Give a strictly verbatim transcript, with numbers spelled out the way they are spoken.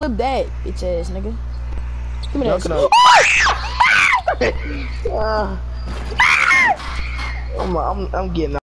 that, bitch ass nigga. Give me that. uh, I'm, I'm, I'm getting